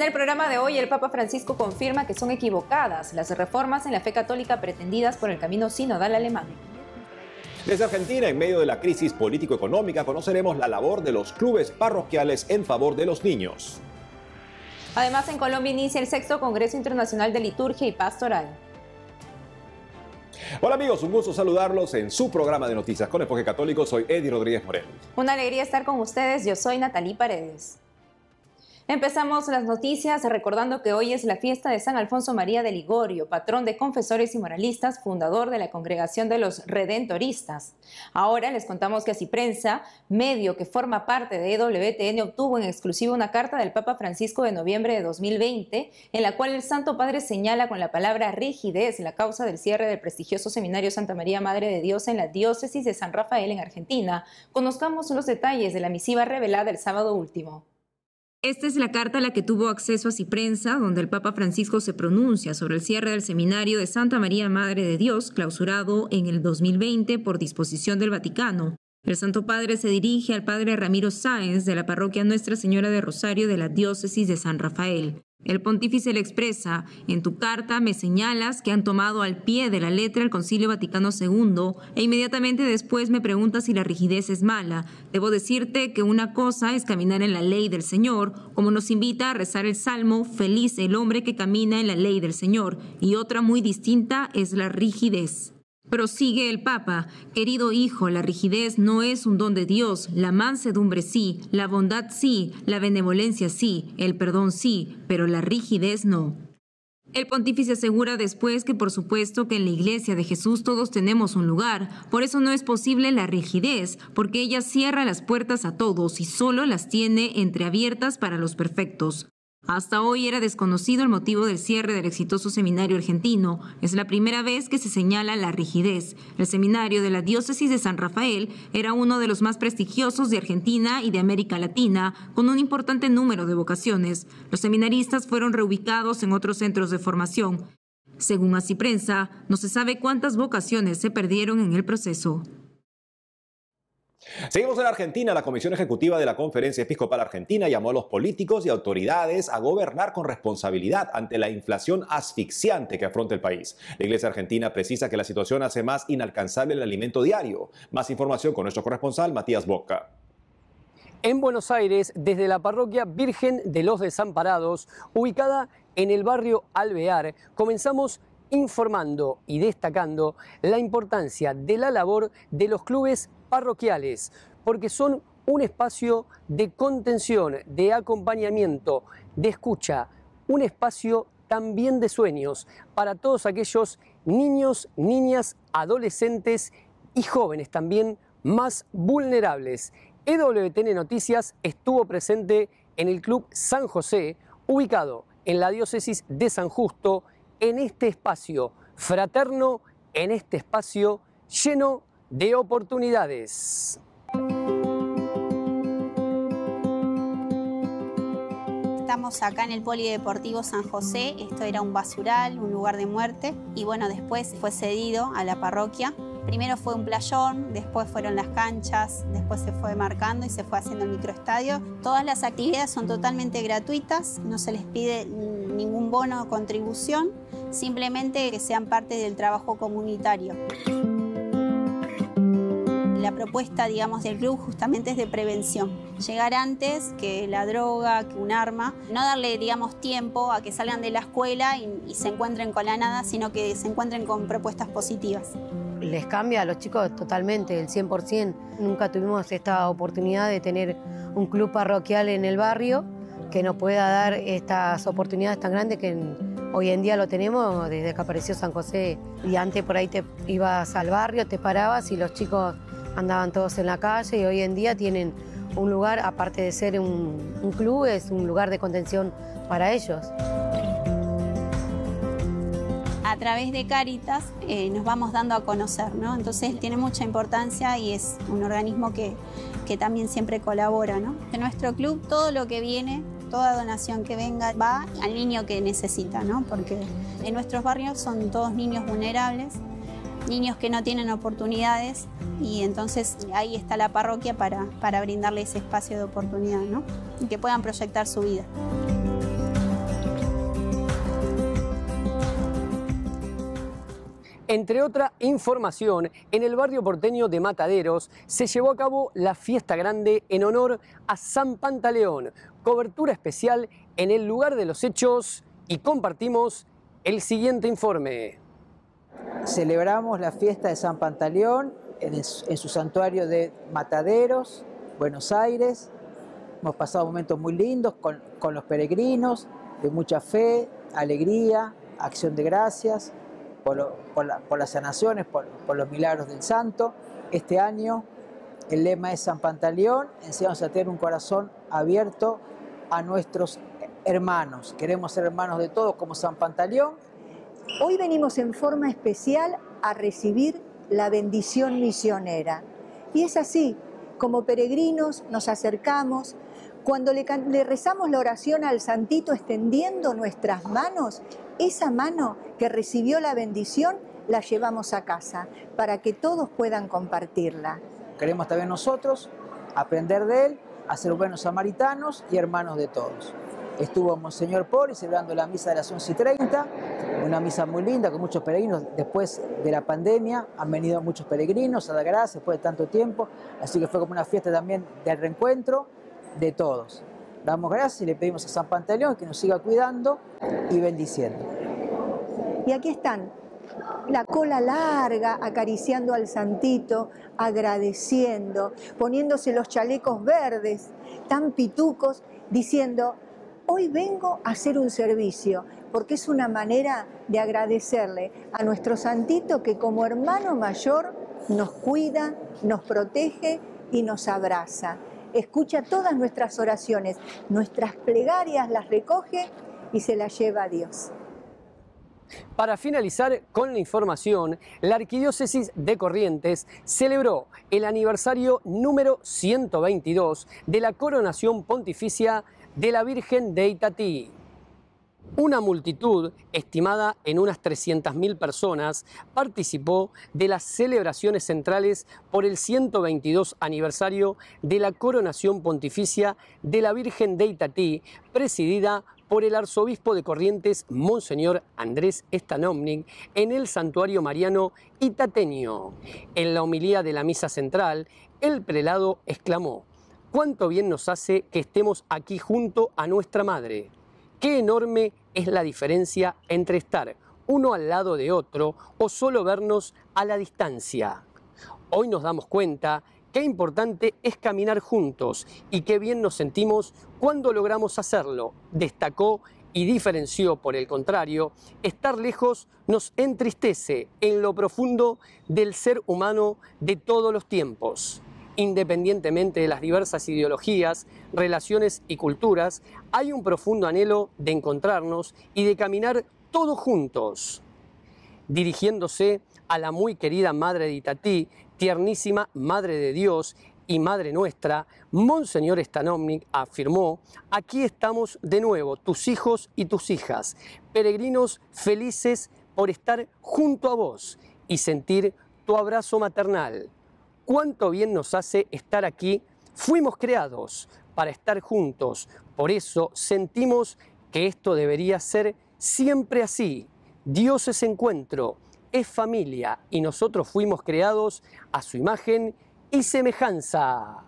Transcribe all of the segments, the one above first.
En el programa de hoy, el Papa Francisco confirma que son equivocadas las reformas en la fe católica pretendidas por el camino sinodal alemán. Desde Argentina, en medio de la crisis político-económica, conoceremos la labor de los clubes parroquiales en favor de los niños. Además, en Colombia inicia el 6º Congreso Internacional de Liturgia y Pastoral. Hola amigos, un gusto saludarlos en su programa de noticias con Enfoque Católico. Soy Eddie Rodríguez Moreno. Una alegría estar con ustedes. Yo soy Natalie Paredes. Empezamos las noticias recordando que hoy es la fiesta de San Alfonso María de Ligorio, patrón de confesores y moralistas, fundador de la Congregación de los Redentoristas. Ahora les contamos que Asiprensa, medio que forma parte de EWTN, obtuvo en exclusiva una carta del Papa Francisco de noviembre de 2020, en la cual el Santo Padre señala con la palabra rigidez la causa del cierre del prestigioso seminario Santa María Madre de Dios en la diócesis de San Rafael en Argentina. Conozcamos los detalles de la misiva revelada el sábado último. Esta es la carta a la que tuvo acceso Asiprensa, donde el Papa Francisco se pronuncia sobre el cierre del seminario de Santa María Madre de Dios, clausurado en el 2020 por disposición del Vaticano. El Santo Padre se dirige al Padre Ramiro Sáenz de la parroquia Nuestra Señora de Rosario de la diócesis de San Rafael. El pontífice le expresa: en tu carta me señalas que han tomado al pie de la letra el Concilio Vaticano II e inmediatamente después me preguntas si la rigidez es mala. Debo decirte que una cosa es caminar en la ley del Señor, como nos invita a rezar el Salmo, feliz el hombre que camina en la ley del Señor, y otra muy distinta es la rigidez. Prosigue el Papa: querido hijo, la rigidez no es un don de Dios, la mansedumbre sí, la bondad sí, la benevolencia sí, el perdón sí, pero la rigidez no. El pontífice asegura después que por supuesto que en la Iglesia de Jesús todos tenemos un lugar, por eso no es posible la rigidez, porque ella cierra las puertas a todos y solo las tiene entreabiertas para los perfectos. Hasta hoy era desconocido el motivo del cierre del exitoso seminario argentino. Es la primera vez que se señala la rigidez. El seminario de la diócesis de San Rafael era uno de los más prestigiosos de Argentina y de América Latina, con un importante número de vocaciones. Los seminaristas fueron reubicados en otros centros de formación. Según Asiprensa, no se sabe cuántas vocaciones se perdieron en el proceso. Seguimos en Argentina. La Comisión Ejecutiva de la Conferencia Episcopal Argentina llamó a los políticos y autoridades a gobernar con responsabilidad ante la inflación asfixiante que afronta el país. La Iglesia Argentina precisa que la situación hace más inalcanzable el alimento diario. Más información con nuestro corresponsal Matías Boca. En Buenos Aires, desde la parroquia Virgen de los Desamparados, ubicada en el barrio Alvear, comenzamos informando y destacando la importancia de la labor de los clubes parroquiales, porque son un espacio de contención, de acompañamiento, de escucha, un espacio también de sueños para todos aquellos niños, niñas, adolescentes y jóvenes también más vulnerables. EWTN Noticias estuvo presente en el Club San José, ubicado en la diócesis de San Justo, en este espacio fraterno, en este espacio lleno de oportunidades. Estamos acá en el Polideportivo San José. Esto era un basural, un lugar de muerte, y bueno, después fue cedido a la parroquia. Primero fue un playón, después fueron las canchas, después se fue marcando y se fue haciendo el microestadio. Todas las actividades son totalmente gratuitas, no se les pide ningún bono o contribución, simplemente que sean parte del trabajo comunitario. La propuesta, digamos, del club justamente es de prevención. Llegar antes que la droga, que un arma. No darle, digamos, tiempo a que salgan de la escuela y se encuentren con la nada, sino que se encuentren con propuestas positivas. Les cambia a los chicos totalmente, el 100%. Nunca tuvimos esta oportunidad de tener un club parroquial en el barrio que nos pueda dar estas oportunidades tan grandes que hoy en día lo tenemos desde que apareció San José. Y antes por ahí te ibas al barrio, te parabas y los chicos andaban todos en la calle, y hoy en día tienen un lugar, aparte de ser un club, es un lugar de contención para ellos. A través de Cáritas nos vamos dando a conocer, ¿no? Entonces tiene mucha importancia y es un organismo que también siempre colabora, ¿no? En nuestro club todo lo que viene, toda donación que venga va al niño que necesita, ¿no? Porque en nuestros barrios son todos niños vulnerables, niños que no tienen oportunidades, y entonces ahí está la parroquia para brindarle ese espacio de oportunidad, ¿no? Y que puedan proyectar su vida. Entre otra información, en el barrio porteño de Mataderos se llevó a cabo la fiesta grande en honor a San Pantaleón. Cobertura especial en el lugar de los hechos y compartimos el siguiente informe. Celebramos la fiesta de San Pantaleón en su santuario de Mataderos, Buenos Aires. Hemos pasado momentos muy lindos con los peregrinos, de mucha fe, alegría, acción de gracias por las sanaciones, por los milagros del santo. Este año el lema es San Pantaleón, enséñanos a tener un corazón abierto a nuestros hermanos. Queremos ser hermanos de todos como San Pantaleón. Hoy venimos en forma especial a recibir la bendición misionera. Y es así, como peregrinos nos acercamos, cuando le rezamos la oración al Santito extendiendo nuestras manos, esa mano que recibió la bendición la llevamos a casa para que todos puedan compartirla. Queremos también nosotros aprender de él, a ser buenos samaritanos y hermanos de todos. Estuvo Monseñor Pori celebrando la misa de las 11:30, una misa muy linda con muchos peregrinos. Después de la pandemia han venido muchos peregrinos a dar gracias después de tanto tiempo, así que fue como una fiesta también del reencuentro de todos. Damos gracias y le pedimos a San Pantaleón que nos siga cuidando y bendiciendo. Y aquí están, la cola larga, acariciando al Santito, agradeciendo, poniéndose los chalecos verdes, tan pitucos, diciendo: hoy vengo a hacer un servicio, porque es una manera de agradecerle a nuestro Santito que como hermano mayor nos cuida, nos protege y nos abraza. Escucha todas nuestras oraciones, nuestras plegarias las recoge y se las lleva a Dios. Para finalizar con la información, la Arquidiócesis de Corrientes celebró el aniversario número 122 de la coronación pontificia de la Virgen de Itatí. Una multitud, estimada en unas 300.000 personas, participó de las celebraciones centrales por el 122 aniversario de la coronación pontificia de la Virgen de Itatí, presidida por el arzobispo de Corrientes, Monseñor Andrés Stanovnik, en el santuario mariano itateño. En la homilía de la misa central, el prelado exclamó: «Cuánto bien nos hace que estemos aquí junto a nuestra Madre. Qué enorme es la diferencia entre estar uno al lado de otro o solo vernos a la distancia. Hoy nos damos cuenta qué importante es caminar juntos y qué bien nos sentimos cuando logramos hacerlo», destacó y diferenció. Por el contrario, estar lejos nos entristece en lo profundo del ser humano de todos los tiempos. Independientemente de las diversas ideologías, relaciones y culturas, hay un profundo anhelo de encontrarnos y de caminar todos juntos. Dirigiéndose a la muy querida Madre de Itatí, tiernísima Madre de Dios y Madre nuestra, Monseñor Stanovnik afirmó: «Aquí estamos de nuevo, tus hijos y tus hijas, peregrinos felices por estar junto a vos y sentir tu abrazo maternal. Cuánto bien nos hace estar aquí. Fuimos creados para estar juntos. Por eso sentimos que esto debería ser siempre así. Dios es encuentro, es familia y nosotros fuimos creados a su imagen y semejanza».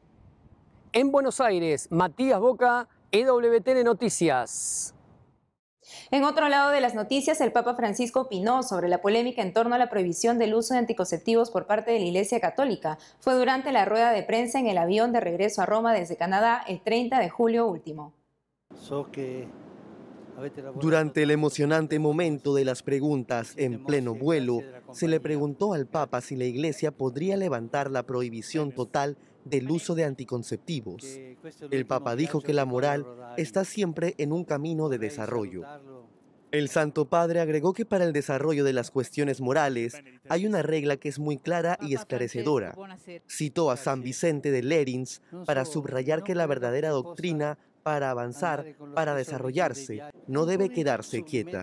En Buenos Aires, Matías Boca, EWTN Noticias. En otro lado de las noticias, el Papa Francisco opinó sobre la polémica en torno a la prohibición del uso de anticonceptivos por parte de la Iglesia Católica. Fue durante la rueda de prensa en el avión de regreso a Roma desde Canadá el 30 de julio último. Durante el emocionante momento de las preguntas en pleno vuelo, se le preguntó al Papa si la Iglesia podría levantar la prohibición total del uso de anticonceptivos. El Papa dijo que la moral está siempre en un camino de desarrollo. El Santo Padre agregó que para el desarrollo de las cuestiones morales hay una regla que es muy clara y esclarecedora. Citó a San Vicente de Lérins para subrayar que la verdadera doctrina, para avanzar, para desarrollarse, no debe quedarse quieta.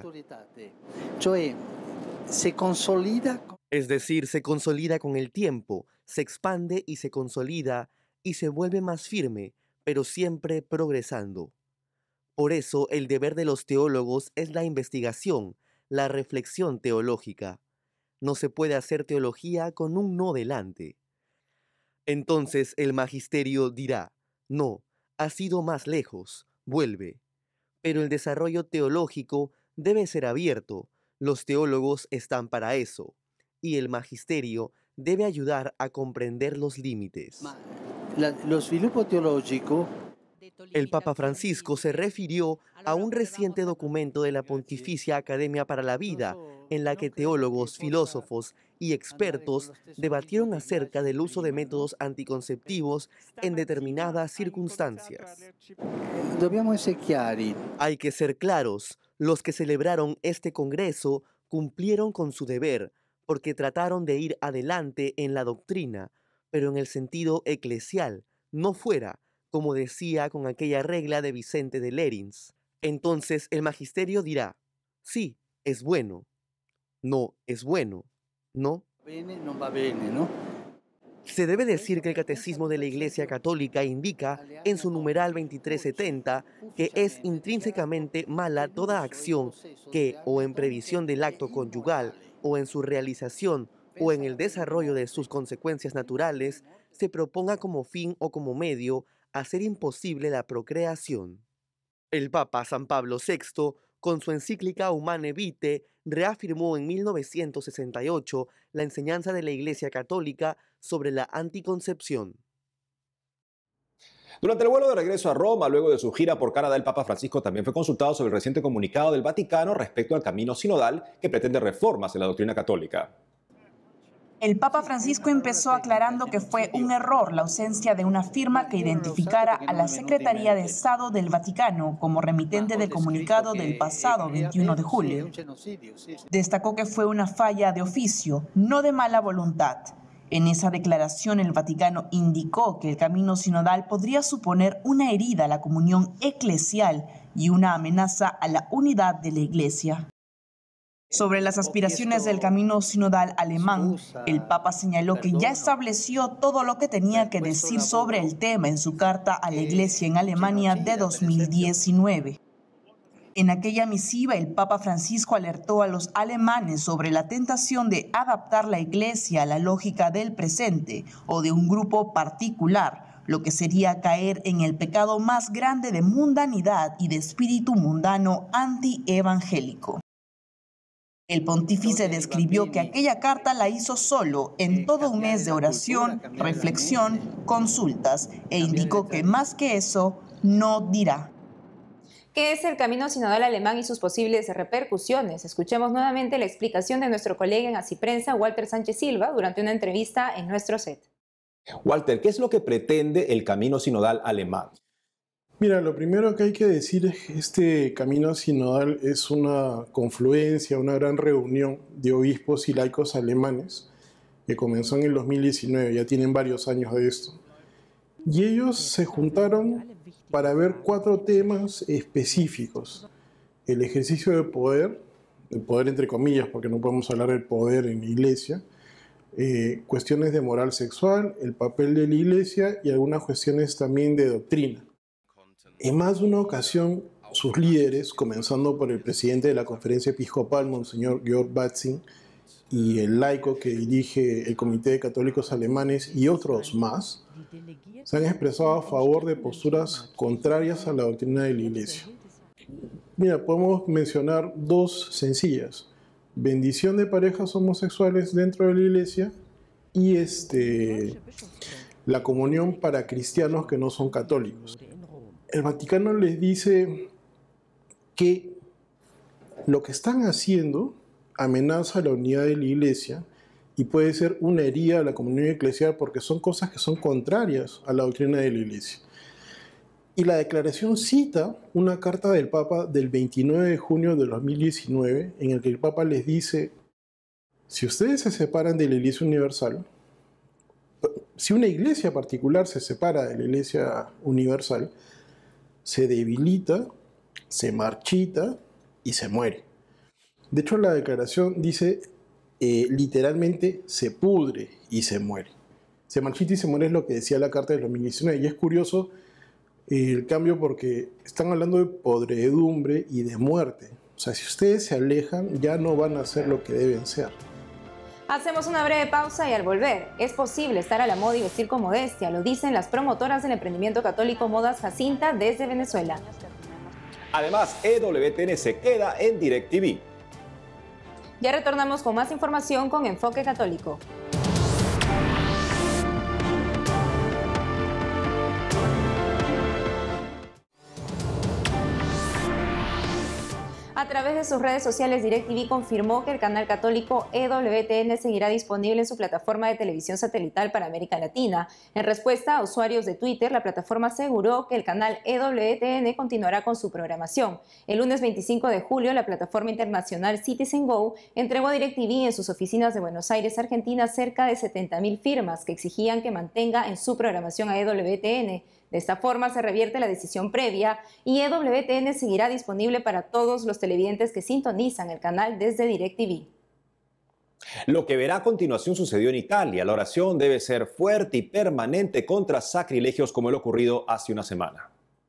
Es decir, se consolida con el tiempo, se expande y se consolida y se vuelve más firme, pero siempre progresando. Por eso, el deber de los teólogos es la investigación, la reflexión teológica. no se puede hacer teología con un no delante. Entonces el magisterio dirá, no, has ido más lejos, vuelve. Pero el desarrollo teológico debe ser abierto, los teólogos están para eso, y el magisterio debe ayudar a comprender los límites. El Papa Francisco se refirió a un reciente documento de la Pontificia Academia para la Vida, en la que teólogos, filósofos y expertos debatieron acerca del uso de métodos anticonceptivos en determinadas circunstancias. Hay que ser claros, los que celebraron este congreso cumplieron con su deber, porque trataron de ir adelante en la doctrina, pero en el sentido eclesial, no fuera, como decía con aquella regla de Vicente de Lérins. Entonces el magisterio dirá, sí, es bueno, no es bueno, ¿no? Se debe decir que el Catecismo de la Iglesia Católica indica en su numeral 2370 que es intrínsecamente mala toda acción que, o en previsión del acto conyugal, o en su realización, o en el desarrollo de sus consecuencias naturales, se proponga como fin o como medio hacer imposible la procreación. El Papa San Pablo VI, con su encíclica Humane Vitae, reafirmó en 1968 la enseñanza de la Iglesia Católica sobre la anticoncepción. Durante el vuelo de regreso a Roma, luego de su gira por Canadá, el Papa Francisco también fue consultado sobre el reciente comunicado del Vaticano respecto al camino sinodal que pretende reformas en la doctrina católica. El Papa Francisco empezó aclarando que fue un error la ausencia de una firma que identificara a la Secretaría de Estado del Vaticano como remitente del comunicado del pasado 21 de julio. Destacó que fue una falla de oficio, no de mala voluntad. En esa declaración, el Vaticano indicó que el camino sinodal podría suponer una herida a la comunión eclesial y una amenaza a la unidad de la Iglesia. Sobre las aspiraciones del camino sinodal alemán, el Papa señaló que ya estableció todo lo que tenía que decir sobre el tema en su carta a la Iglesia en Alemania de 2019. En aquella misiva, el Papa Francisco alertó a los alemanes sobre la tentación de adaptar la Iglesia a la lógica del presente o de un grupo particular, lo que sería caer en el pecado más grande de mundanidad y de espíritu mundano antievangélico. El pontífice describió que aquella carta la hizo solo en todo un mes de oración, reflexión, consultas, e indicó que más que eso no dirá. ¿Qué es el camino sinodal alemán y sus posibles repercusiones? Escuchemos nuevamente la explicación de nuestro colega en Asiprensa, Walter Sánchez Silva, durante una entrevista en nuestro set. Walter, ¿qué es lo que pretende el camino sinodal alemán? Mira, lo primero que hay que decir es que este camino sinodal es una confluencia, una gran reunión de obispos y laicos alemanes que comenzó en el 2019, ya tienen varios años de esto. Y ellos se juntaron para ver 4 temas específicos. El ejercicio de poder, el poder entre comillas, porque no podemos hablar del poder en la iglesia, cuestiones de moral sexual, el papel de la iglesia y algunas cuestiones también de doctrina. En más de una ocasión, sus líderes, comenzando por el presidente de la Conferencia Episcopal, Monseñor Georg Batzing, y el laico que dirige el Comité de Católicos Alemanes y otros más, se han expresado a favor de posturas contrarias a la doctrina de la Iglesia. Mira, podemos mencionar 2 sencillas: bendición de parejas homosexuales dentro de la Iglesia y la comunión para cristianos que no son católicos. El Vaticano les dice que lo que están haciendo amenaza la unidad de la Iglesia y puede ser una herida a la comunión eclesial porque son cosas que son contrarias a la doctrina de la Iglesia. Y la declaración cita una carta del Papa del 29 de junio de 2019 en el que el Papa les dice: si ustedes se separan de la Iglesia Universal, si una iglesia particular se separa de la Iglesia Universal, se debilita, se marchita y se muere. De hecho, la declaración dice literalmente se pudre y se muere. Se marchita y se muere es lo que decía la carta del 2019. Y es curioso el cambio porque están hablando de podredumbre y de muerte. O sea, si ustedes se alejan, ya no van a ser lo que deben ser. Hacemos una breve pausa y al volver, es posible estar a la moda y vestir con modestia, lo dicen las promotoras del emprendimiento católico Modas Jacinta desde Venezuela. Además, EWTN se queda en DirecTV. Ya retornamos con más información con Enfoque Católico. A través de sus redes sociales, DirecTV confirmó que el canal católico EWTN seguirá disponible en su plataforma de televisión satelital para América Latina. En respuesta a usuarios de Twitter, la plataforma aseguró que el canal EWTN continuará con su programación. El lunes 25 de julio, la plataforma internacional Citizen Go entregó a DirecTV en sus oficinas de Buenos Aires, Argentina, cerca de 70.000 firmas que exigían que mantenga en su programación a EWTN. De esta forma se revierte la decisión previa y EWTN seguirá disponible para todos los televidentes que sintonizan el canal desde DirecTV. Lo que verá a continuación sucedió en Italia. La oración debe ser fuerte y permanente contra sacrilegios como el ocurrido hace una semana.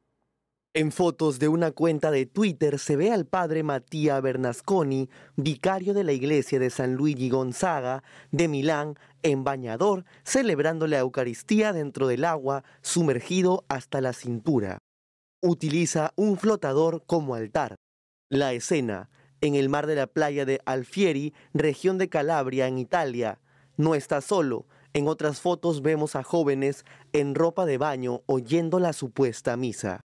En fotos de una cuenta de Twitter se ve al padre Mattia Bernasconi, vicario de la iglesia de San Luigi Gonzaga de Milán, en bañador, celebrando la Eucaristía dentro del agua, sumergido hasta la cintura. Utiliza un flotador como altar. La escena, en el mar de la playa de Alfieri, región de Calabria, en Italia. No está solo. En otras fotos vemos a jóvenes en ropa de baño oyendo la supuesta misa.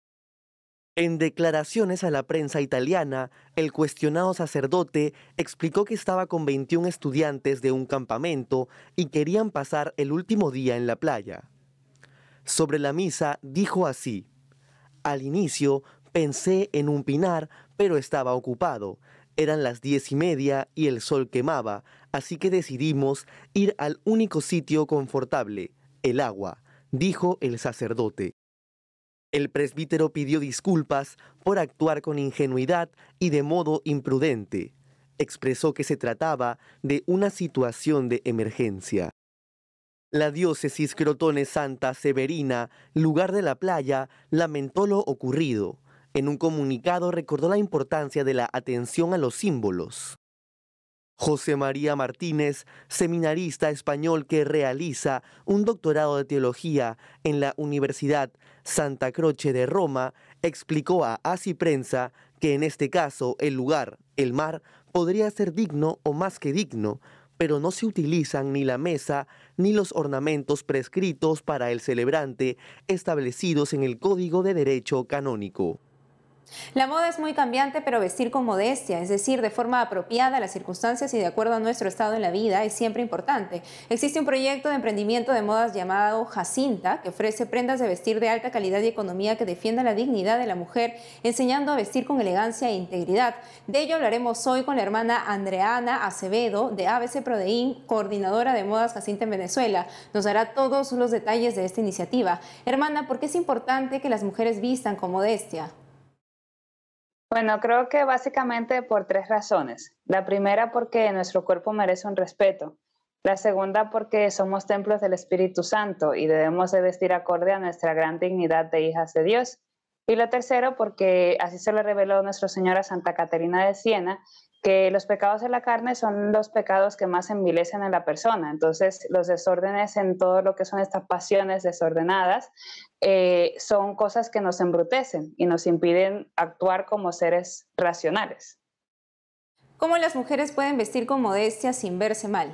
En declaraciones a la prensa italiana, el cuestionado sacerdote explicó que estaba con 21 estudiantes de un campamento y querían pasar el último día en la playa. Sobre la misa dijo así: al inicio pensé en un pinar, pero estaba ocupado. Eran las 10:30 y el sol quemaba, así que decidimos ir al único sitio confortable, el agua, dijo el sacerdote. El presbítero pidió disculpas por actuar con ingenuidad y de modo imprudente. Expresó que se trataba de una situación de emergencia. La diócesis Crotone Santa Severina, lugar de la playa, lamentó lo ocurrido. En un comunicado recordó la importancia de la atención a los símbolos. José María Martínez, seminarista español que realiza un doctorado de teología en la Universidad Santa Croce de Roma, explicó a Así Prensa que en este caso el lugar, el mar, podría ser digno o más que digno, pero no se utilizan ni la mesa ni los ornamentos prescritos para el celebrante establecidos en el Código de Derecho Canónico. La moda es muy cambiante, pero vestir con modestia, es decir, de forma apropiada a las circunstancias y de acuerdo a nuestro estado en la vida, es siempre importante. Existe un proyecto de emprendimiento de modas llamado Jacinta, que ofrece prendas de vestir de alta calidad y economía que defiendan la dignidad de la mujer, enseñando a vestir con elegancia e integridad. De ello hablaremos hoy con la hermana Andreana Acevedo, de ABC Prodein, coordinadora de modas Jacinta en Venezuela. Nos dará todos los detalles de esta iniciativa. Hermana, ¿por qué es importante que las mujeres vistan con modestia? Bueno, creo que básicamente por 3 razones. La primera, porque nuestro cuerpo merece un respeto. La segunda, porque somos templos del Espíritu Santo y debemos de vestir acorde a nuestra gran dignidad de hijas de Dios. Y la tercera, porque así se lo reveló nuestro Señor a Santa Caterina de Siena, que los pecados de la carne son los pecados que más envilecen a la persona. Entonces, los desórdenes en todo lo que son estas pasiones desordenadas son cosas que nos embrutecen y nos impiden actuar como seres racionales. ¿Cómo las mujeres pueden vestir con modestia sin verse mal?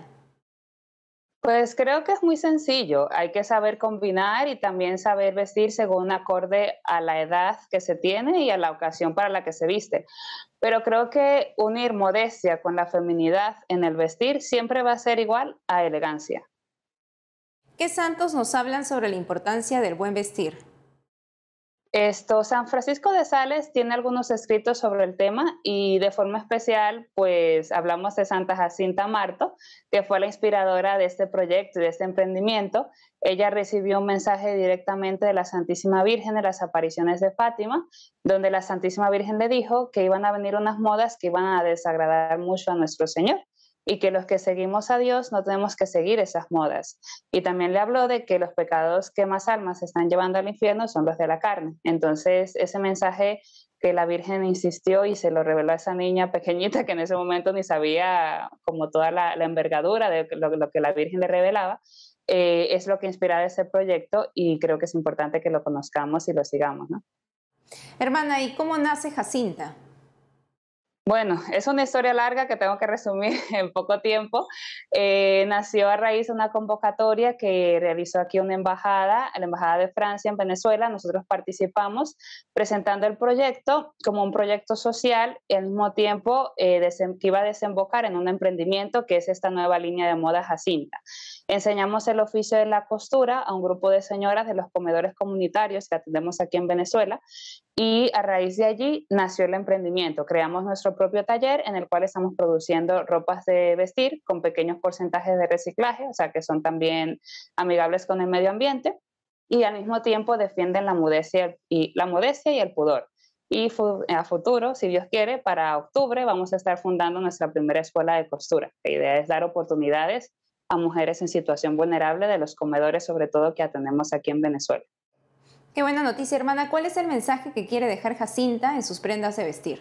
Pues creo que es muy sencillo. Hay que saber combinar y también saber vestir según acorde a la edad que se tiene y a la ocasión para la que se viste. Pero creo que unir modestia con la feminidad en el vestir siempre va a ser igual a elegancia. ¿Qué santos nos hablan sobre la importancia del buen vestir? San Francisco de Sales tiene algunos escritos sobre el tema y de forma especial pues hablamos de Santa Jacinta Marto, que fue la inspiradora de este proyecto y de este emprendimiento. Ella recibió un mensaje directamente de la Santísima Virgen de las apariciones de Fátima, donde la Santísima Virgen le dijo que iban a venir unas modas que iban a desagradar mucho a nuestro Señor y que los que seguimos a Dios no tenemos que seguir esas modas. Y también le habló de que los pecados que más almas están llevando al infierno son los de la carne. Entonces, ese mensaje que la Virgen insistió y se lo reveló a esa niña pequeñita que en ese momento ni sabía como toda la envergadura de lo que la Virgen le revelaba, es lo que inspira ese proyecto y creo que es importante que lo conozcamos y lo sigamos, ¿no? Hermana, ¿y cómo nace Jacinta? Bueno, es una historia larga que tengo que resumir en poco tiempo. Nació a raíz de una convocatoria que realizó aquí una embajada, la Embajada de Francia en Venezuela. Nosotros participamos presentando el proyecto como un proyecto social y al mismo tiempo que iba a desembocar en un emprendimiento que es esta nueva línea de moda Jacinta. Enseñamos el oficio de la costura a un grupo de señoras de los comedores comunitarios que atendemos aquí en Venezuela y a raíz de allí nació el emprendimiento. Creamos nuestro propio taller en el cual estamos produciendo ropas de vestir con pequeños porcentajes de reciclaje, o sea que son también amigables con el medio ambiente y al mismo tiempo defienden la modestia y el pudor. Y a futuro, si Dios quiere, para octubre vamos a estar fundando nuestra primera escuela de costura. La idea es dar oportunidades a mujeres en situación vulnerable de los comedores, sobre todo que atendemos aquí en Venezuela. Qué buena noticia, hermana. ¿Cuál es el mensaje que quiere dejar Jacinta en sus prendas de vestir?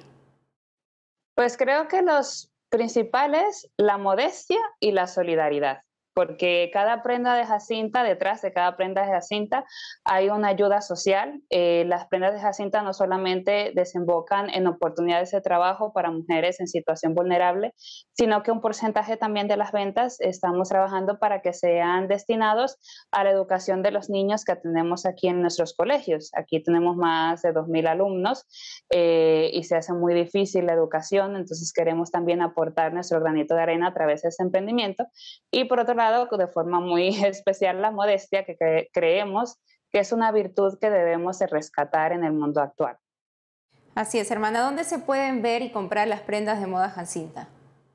Pues creo que los principales, la modestia y la solidaridad, porque cada prenda de Jacinta, detrás de cada prenda de Jacinta hay una ayuda social. Las prendas de Jacinta no solamente desembocan en oportunidades de trabajo para mujeres en situación vulnerable, sino que un porcentaje también de las ventas estamos trabajando para que sean destinados a la educación de los niños que atendemos aquí en nuestros colegios. Aquí tenemos más de 2.000 alumnos y se hace muy difícil la educación, entonces queremos también aportar nuestro granito de arena a través de ese emprendimiento. Y por otro lado, de forma muy especial, la modestia, que creemos que es una virtud que debemos de rescatar en el mundo actual. Así es, hermana. ¿Dónde se pueden ver y comprar las prendas de moda Jacinta?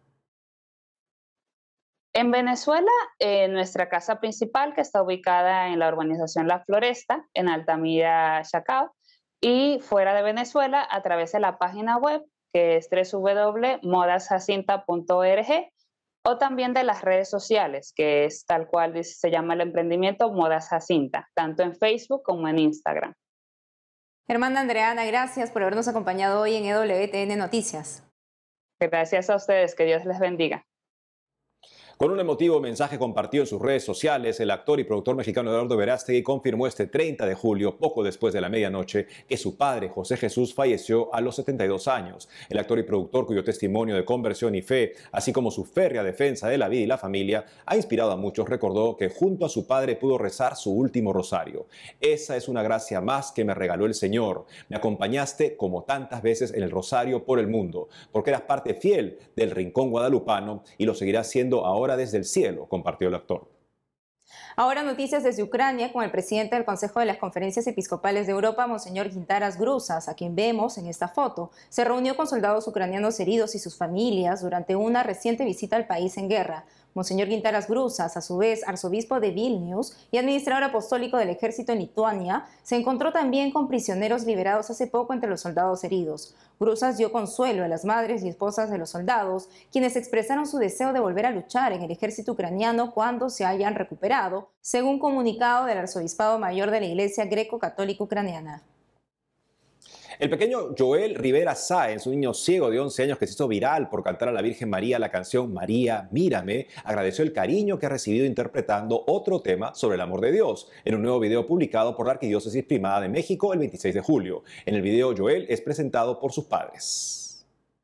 En Venezuela, nuestra casa principal, que está ubicada en la urbanización La Floresta, en Altamira, Chacao, y fuera de Venezuela, a través de la página web, que es www.modasjacinta.org, o también de las redes sociales, que es tal cual se llama el emprendimiento Modas Jacinta, tanto en Facebook como en Instagram. Hermana Andreana, gracias por habernos acompañado hoy en EWTN Noticias. Gracias a ustedes, que Dios les bendiga. Con un emotivo mensaje compartido en sus redes sociales, el actor y productor mexicano Eduardo Verástegui confirmó este 30 de julio, poco después de la medianoche, que su padre, José Jesús, falleció a los 72 años. El actor y productor, cuyo testimonio de conversión y fe, así como su férrea defensa de la vida y la familia, ha inspirado a muchos, recordó que junto a su padre pudo rezar su último rosario. Esa es una gracia más que me regaló el Señor. Me acompañaste como tantas veces en el rosario por el mundo, porque eras parte fiel del rincón guadalupano y lo seguirás siendo ahora desde el cielo, compartió el actor. Ahora noticias desde Ucrania con el presidente del Consejo de las Conferencias Episcopales de Europa, Monseñor Gintaras Gruzas, a quien vemos en esta foto. Se reunió con soldados ucranianos heridos y sus familias durante una reciente visita al país en guerra. Monseñor Gintaras Gruzas, a su vez arzobispo de Vilnius y administrador apostólico del ejército en Lituania, se encontró también con prisioneros liberados hace poco entre los soldados heridos. Gruzas dio consuelo a las madres y esposas de los soldados, quienes expresaron su deseo de volver a luchar en el ejército ucraniano cuando se hayan recuperado, según comunicado del Arzobispado Mayor de la Iglesia Greco-Católica Ucraniana. El pequeño Joel Rivera Sáenz, un niño ciego de 11 años que se hizo viral por cantar a la Virgen María la canción María, mírame, agradeció el cariño que ha recibido interpretando otro tema sobre el amor de Dios en un nuevo video publicado por la Arquidiócesis Primada de México el 26 de julio. En el video, Joel es presentado por sus padres.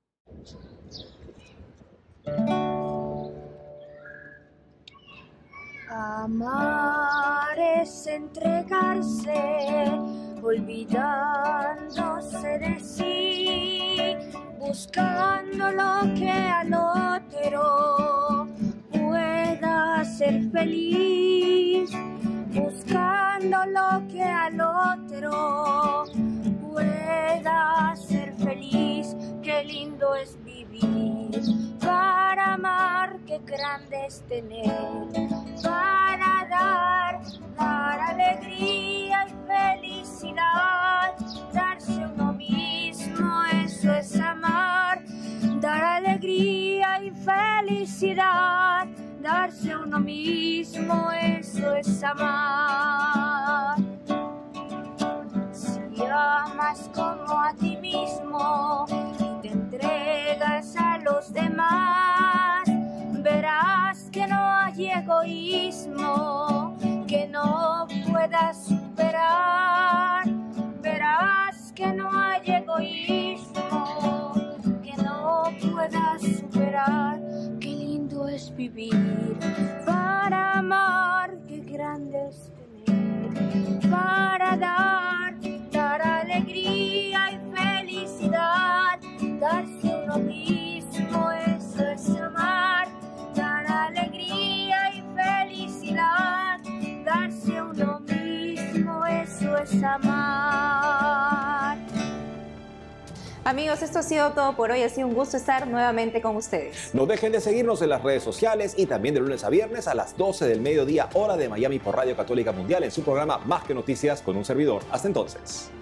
Amar es entregarse, olvidándose de sí, buscando lo que al otro pueda ser feliz, buscando lo que al otro pueda ser feliz. Qué lindo es vivir, para amar, qué grande es tener, para dar alegría y felicidad, darse uno mismo, eso es amar, dar alegría y felicidad, darse uno mismo, eso es amar. Si amas como a ti mismo y te entregas a los demás, verás que no hay egoísmo que no puedas superar. Verás que no hay egoísmo que no puedas superar. Qué lindo es vivir para amar, qué grande es tener para dar alegría y felicidad, darse uno mismo, eso es amar, dar alegría y felicidad, darse uno mismo, eso es amar. Amigos, esto ha sido todo por hoy. Ha sido un gusto estar nuevamente con ustedes. No dejen de seguirnos en las redes sociales y también de lunes a viernes a las 12 del mediodía, hora de Miami por Radio Católica Mundial en su programa Más que Noticias con un servidor. Hasta entonces.